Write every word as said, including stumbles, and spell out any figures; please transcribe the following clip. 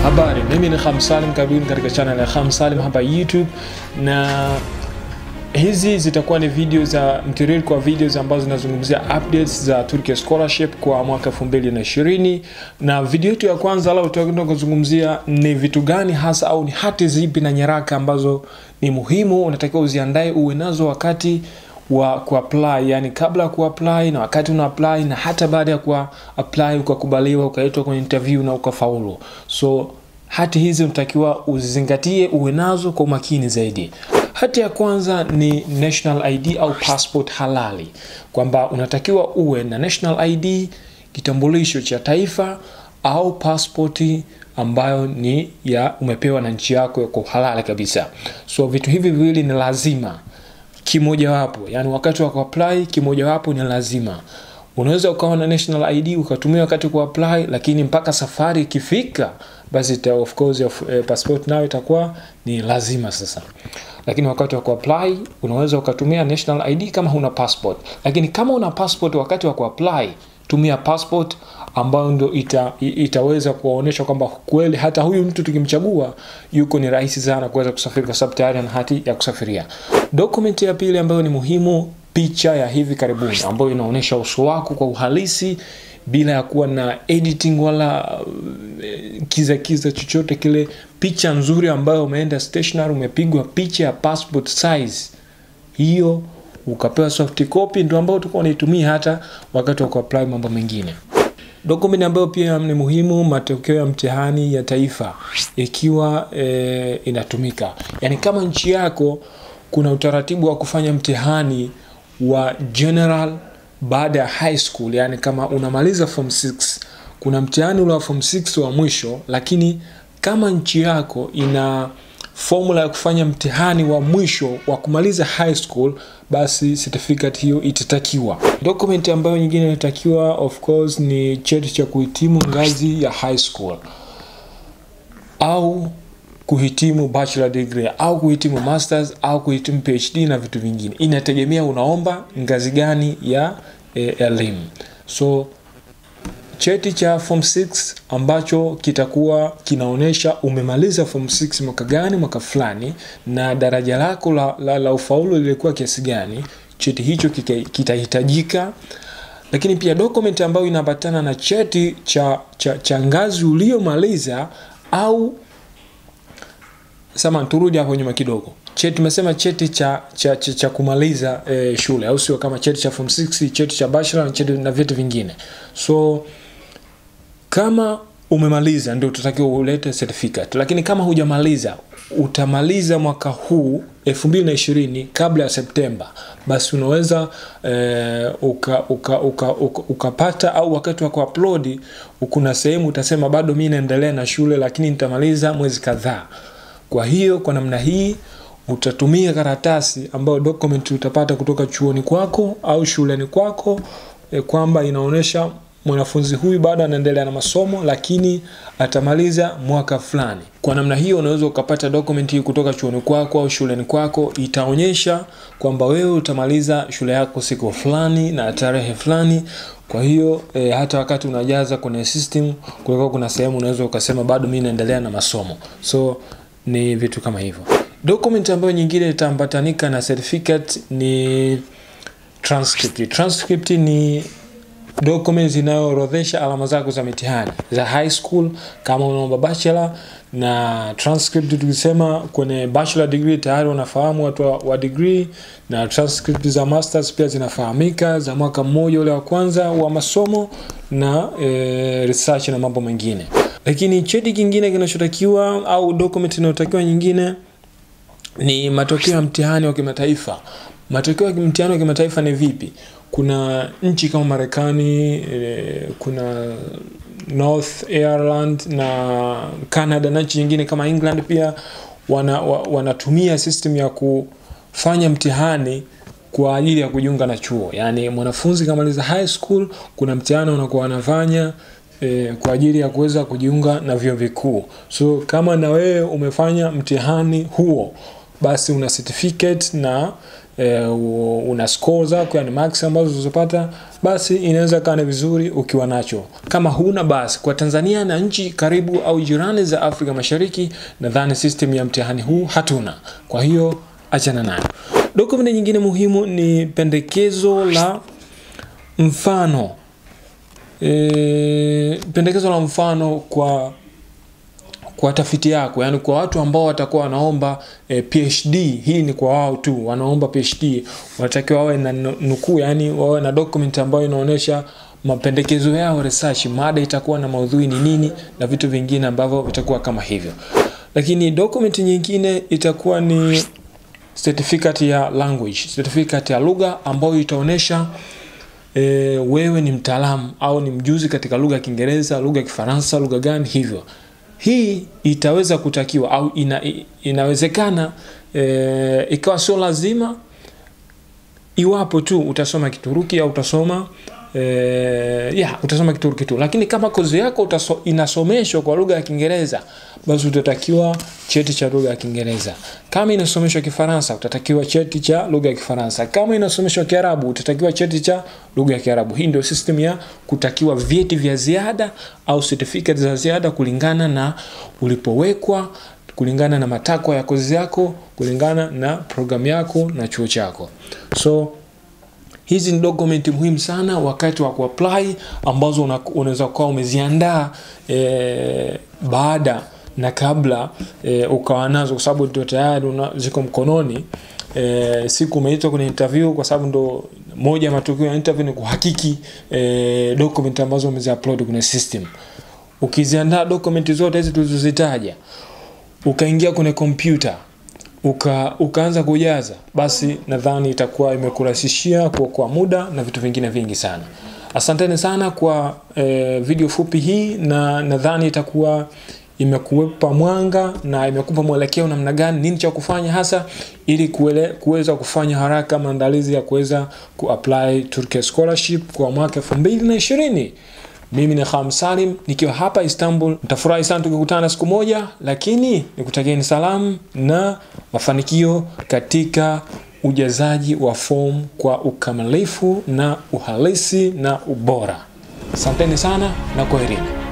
Habari, mimi ni Kham Salim, karibuni katika channel ya Kham Salim hapa YouTube, na hizi zitakuwa ni video za mtiririko wa videos ambazo zinazungumzia updates za Turkey Scholarship kwa mwaka elfu mbili na ishirini. Na video yetu ya kwanza leo tutakwenda kuzungumzia ni vitu gani hasa au ni hati zipi na nyaraka ambazo ni muhimu unatakiwa uziandae uwe nazo wakati wa kuapply, yani kabla ya kuapply na wakati una apply na hata baada ya kuapply ukakubaliwa ukaitwa kwenye interview na ukafaulu. So hati hizi unatakiwa uzizingatie uwe nazo kwa makini zaidi. Hati ya kwanza ni National I D au passport halali, kwamba unatakiwa uwe na National I D, kitambulisho cha taifa au passporti ambayo ni ya umepewa na nchi yako kwa halali kabisa. So vitu hivi viwili ni lazima kimoja wapo, yani wakati wa kuapply kimoja wapo ni lazima. Unaweza ukawa na National I D ukatumia wakati ku apply, lakini mpaka safari ikifika basi of course of, uh, passport nayo itakuwa ni lazima sasa. Lakini wakati wa kuapply unaweza ukatumia National I D kama huna passport. Lakini kama una passport wakati wa kuapply, tumia passport ambayo ndio ita, itaweza kuonyesha kwamba kweli hata huyu mtu tukimchagua yuko ni rahisi sana kuweza kusafiri kwa sababu tayari ana hati ya kusafiria. Document ya pili ambayo ni muhimu, picha ya hivi karibuni ambayo inaonyesha uso wako kwa uhalisi bila ya kuwa na editing wala kiza kiza chochote kile. Picha nzuri ambayo umeenda stationery umepigwa picha ya passport size, hiyo ukapewa soft copy ndio ambayo utakuwa unaitumia hata wakati wa kuapply mambo mengine. Document ambayo pia ni muhimu, matokeo ya mtihani ya taifa ikiwa e, inatumika. Yani kama nchi yako kuna utaratibu wa kufanya mtihani wa general baada ya high school, yani kama unamaliza form six kuna mtihani ule wa form six wa mwisho, lakini kama nchi yako ina formula ya kufanya mtihani wa mwisho wa kumaliza high school, basi certificate hiyo itatakiwa. Document ambayo nyingine inatakiwa of course ni cheti cha kuhitimu ngazi ya high school au kuhitimu bachelor degree au kuhitimu masters au kuhitimu P H D na vitu vingine. Inategemea unaomba ngazi gani ya eh, elimu. So cheti cha form six ambacho kitakuwa kinaonesha umemaliza form six mwaka gani, mwaka fulani, na daraja lako la, la, la ufaulu lilikuwa kiasi gani, cheti hicho kitahitajika. Lakini pia document ambayo inaambatana na cheti cha, cha, cha ngazi uliomaliza au sama turudi hapo nyuma kidogo. Cheti tumesema cheti cha cha, cha, cha kumaliza e, shule, au sio kama cheti cha form six, cheti cha bachelor, cheti na vitu vingine. So kama umemaliza ndio utatakiwa ulete certificate. Lakini kama hujamaliza, utamaliza mwaka huu elfu mbili na ishirini kabla ya Septemba, basi unaweza e, uka, uka, uka, uka, ukapata au wakati wa kuupload kuna sehemu utasema bado mimi naendelea na shule lakini nitamaliza mwezi kadhaa. Kwa hiyo kwa namna hii utatumia karatasi ambayo document utapata kutoka chuoni kwako au shuleni kwako e, kwamba inaonesha mwanafunzi huyu bado anaendelea na masomo lakini atamaliza mwaka fulani. Kwa namna hiyo unaweza ukapata document hii kutoka chuoni kwako au shuleni kwako, itaonyesha kwamba wewe utamaliza shule yako siku fulani na tarehe fulani. Kwa hiyo e, hata wakati unajaza kwenye system kulikuwa kuna sehemu unaweza ukasema bado mimi naendelea na masomo. So ni vitu kama hivyo. Document ambayo nyingine itaambatanika na certificate ni transcript. Transcript ni documents inayoorodhesha alama zako za mitihani za high school kama unaomba bachelor, na transcript tukisema kwenye bachelor degree tayari wanafahamu watu wa, wa degree, na transcript za masters pia zinafahamika za mwaka mmoja ule wa kwanza wa masomo na e, research na mambo mengine. Lakini cheti kingine kinachotakiwa au document inayotakiwa nyingine ni matokeo ya mtihani wa kimataifa. Matokeo ya mtihani wa kimataifa ni vipi? Kuna nchi kama Marekani, e, kuna North Ireland na Canada na nchi nyingine kama England pia wana, wa, wanatumia system ya kufanya mtihani kwa ajili ya kujiunga na chuo. Yani mwanafunzi kamaliza high school kuna mtihani unakuwa anafanya E, kwa ajili ya kuweza kujiunga na vyuo vikuu. So kama na wewe umefanya mtihani huo, basi una certificate na e, una score zako, yani marks ambazo unazopata, basi inaweza kana vizuri ukiwa nacho. Kama huna, basi kwa Tanzania na nchi karibu au jirani za Afrika Mashariki, nadhani system ya mtihani huu hatuna. Kwa hiyo achana nayo. Document nyingine muhimu ni pendekezo la mfano. E, pendekezo la mfano kwa kwa tafiti yako, yani kwa watu ambao watakuwa wanaomba e, PhD. Hii ni kwa wao tu wanaomba PhD, wanatakiwa wawe na nukuu, yani wawe na document ambayo inaonyesha mapendekezo yao, research, mada itakuwa na maudhui ni nini na vitu vingine ambavyo vitakuwa kama hivyo. Lakini document nyingine itakuwa ni certificate ya language, certificate ya lugha ambayo itaonyesha e, wewe ni mtaalamu au ni mjuzi katika lugha ya Kiingereza, lugha ya Kifaransa, lugha gani hivyo. Hii itaweza kutakiwa au ina, inawezekana e, ikawa sio lazima, iwapo tu utasoma Kituruki au utasoma e, yeah, utasoma Kituruki tu. Lakini kama kozi yako utaso, inasomeshwa kwa lugha ya Kiingereza, basi utatakiwa cheti cha lugha ya Kiingereza. Kama inasomeshwa Kifaransa, utatakiwa cheti cha lugha ya Kifaransa. Kama inasomeshwa Kiarabu, utatakiwa cheti cha lugha ya Kiarabu. Hii ndio system ya kutakiwa vyeti vya ziada au certificate za ziada kulingana na ulipowekwa, kulingana na matakwa ya kozi yako, kulingana na programu yako na chuo chako. So hizi ni document muhimu sana wakati wa kuapply, ambazo unaweza kuwa umeziandaa e, baada na kabla e, ukawa nazo, kwa sababu ndio tayari ziko mkononi. E, siku umeitwa kwenye interview, kwa sababu ndo moja matukio ya interview ni kuhakiki e, document ambazo umeziupload kwenye system. Ukiziandaa document zote hizi tulizozitaja, ukaingia kwenye computer, uka ukaanza kujaza, basi nadhani itakuwa imekurahisishia kwa muda na vitu vingine vingi sana. Asanteni sana kwa e, video fupi hii, na nadhani itakuwa imekuwepa mwanga na imekupa mwelekeo namna gani, nini cha kufanya hasa ili kuweza kufanya haraka maandalizi ya kuweza kuapply Turkey Scholarship kwa mwaka elfu mbili na ishirini. Mimi ni Kham Salim nikiwa hapa Istanbul. Nitafurahi sana tukikutana siku moja, lakini nikutakieni salamu na mafanikio katika ujazaji wa form kwa ukamilifu na uhalisi na ubora. Asanteni sana na kwaherini.